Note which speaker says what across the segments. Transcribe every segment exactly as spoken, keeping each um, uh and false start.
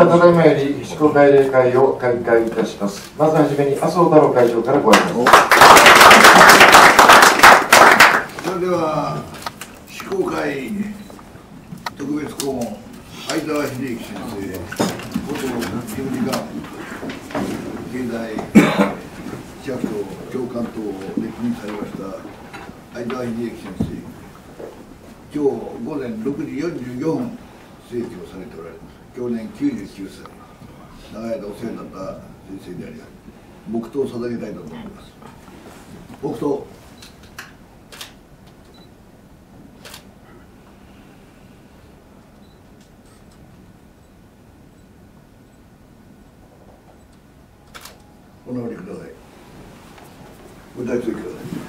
Speaker 1: ただいまより執行会例会を開会いたします。まずはじめに麻生太郎会長からご挨拶。
Speaker 2: それでは執行会特別顧問相沢秀之先生、元事務次官経済市役所長官等を歴任されました相沢秀之先生、今日午前ろくじよんじゅうよんぷん逝去されておられます。去年きゅうじゅうきゅうさい、長い間お世話になった先生であります。黙祷を捧げたいと思います。黙祷。お直りください。ご退出くださ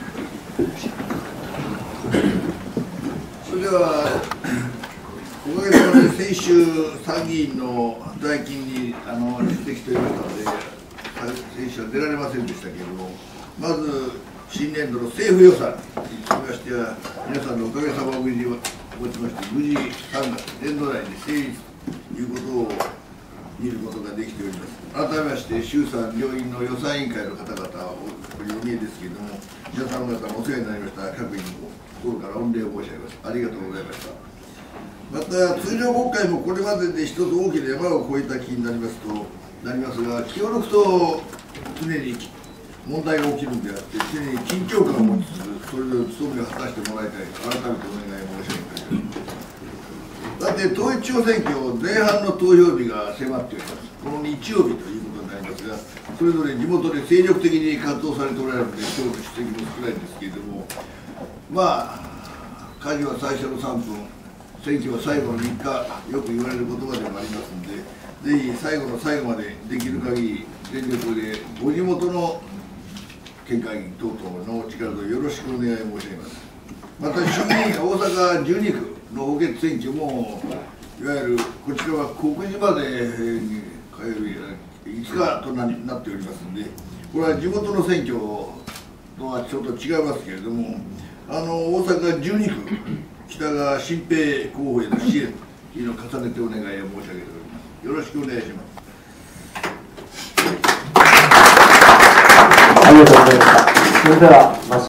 Speaker 2: い。それではおかげさまで先週参議院の代金にあの出席しておりましたので、先週は出られませんでしたけれども、まず新年度の政府予算につきましては、皆さんのおかげさまを無事をもちまして、無事さんがつ年度内に成立ということを見ることができております。改めまして衆参両院の予算委員会の方々をお見えですけれども、皆さん方お世話になりました各員も心から御礼を申し上げます。ありがとうございました。また通常国会もこれまでで一つ大きな山を越えた気になりますとなりますが、気を抜くと常に問題が起きるんであって、常に緊張感を持ちつつ、それぞれ務めを果たしてもらいたいと改めてお願い申し上げます。さて、統一地方選挙前半の投票日が迫っております。この日曜日ということになりますが、それぞれ地元で精力的に活動されておられるので、今日の出席も少ないんですけれども、まあ会議は最初のさんぷん、選挙は最後のみっか、よく言われる言葉でもありますので、ぜひ最後の最後までできる限り全力でご地元の県会議員等々の力とよろしくお願い申し上げます。また衆議院大阪じゅうにくの補欠選挙も、いわゆるこちらは告示まで火曜日いつかと な, なっておりますので、これは地元の選挙とはちょっと違いますけれども、あの大阪じゅうにく北川新平候補への支援というのを重ねてお願いを申し上げております。よろしくお願いします。
Speaker 1: ありがとうございました。それでは